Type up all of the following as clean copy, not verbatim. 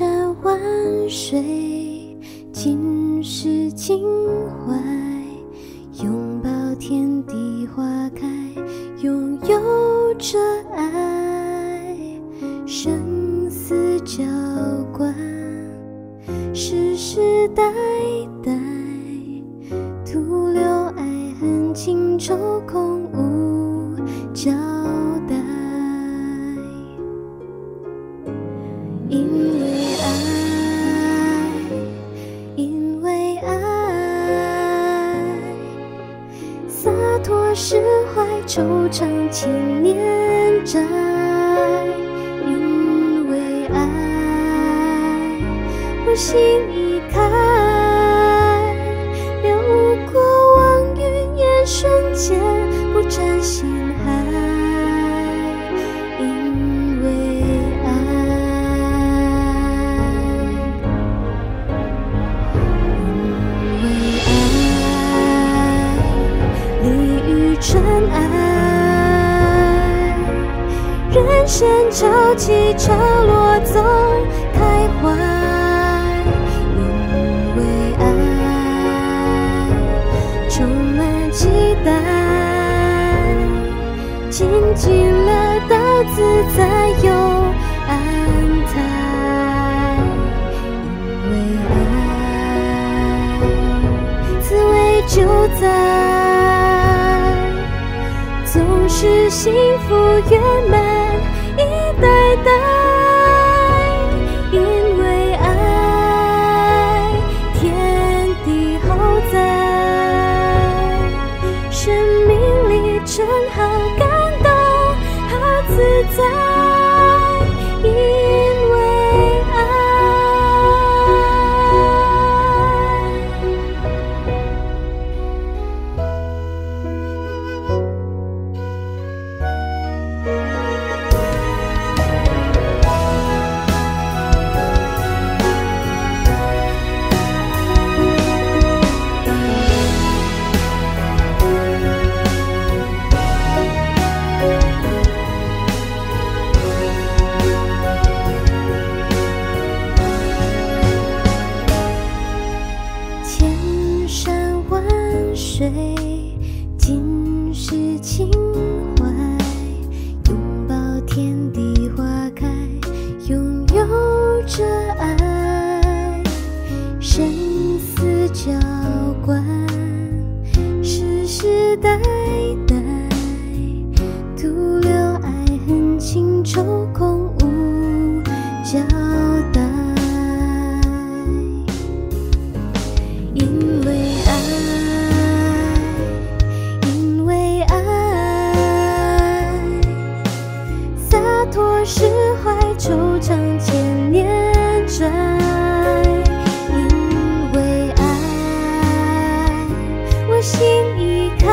山万水，尽是情怀。拥抱天地花开，拥有着爱。生死交关，世世代代，徒留爱恨情仇，空无交代。因为爱，因为爱，洒脱释怀，惆怅千年债。因为爱，我心已开，流过往云烟，瞬间不沾心海。因为爱，因为爱，利与尘埃，人生潮起潮落总开怀。因为爱，充满期待，尽尽了道自在又安泰。因为爱，滋味就在，总是幸福圆满一代代。因为爱，天地厚载，生命里正好感动好自在。因为爱，千山万水，尽是情怀。拥抱天地花开，拥有着爱。生死交关，世世代代，徒留爱恨情仇，空无交代。因为爱，因为爱，洒脱释怀，惆怅千年债。因为爱，我心已开，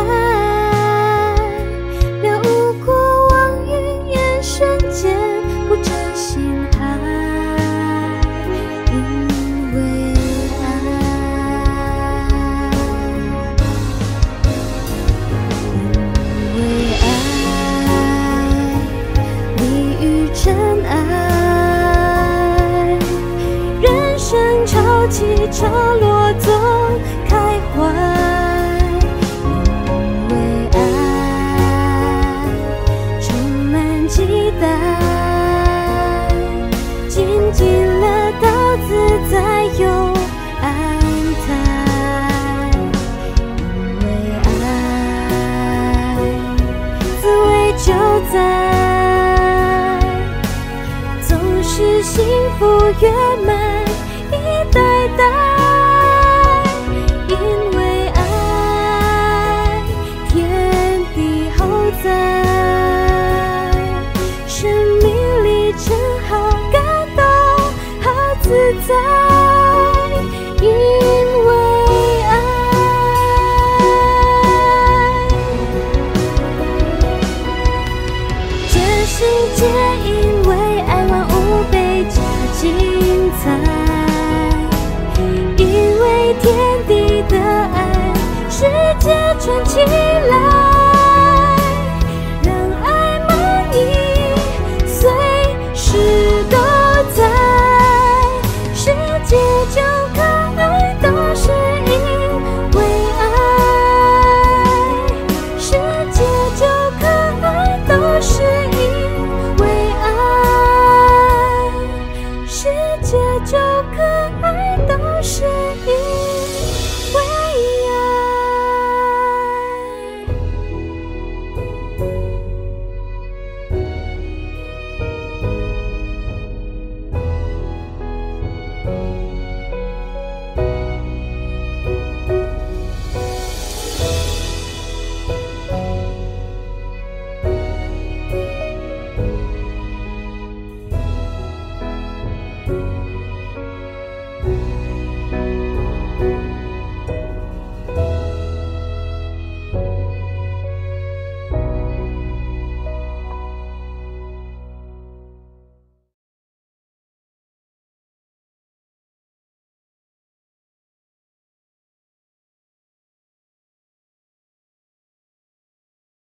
流过往云烟，瞬间不沾心海。因为尘埃，人生潮起潮落总开怀。因为爱，充满期待，尽尽了道自在又安泰。因为爱，滋味就在，是幸福圆满一代代。因为爱，天地厚载，生命里正好感动好自在。因为爱，这世界因为爱万物倍加精彩。因为天地的爱，世界串起来。让爱满溢，随时都在。 旧歌。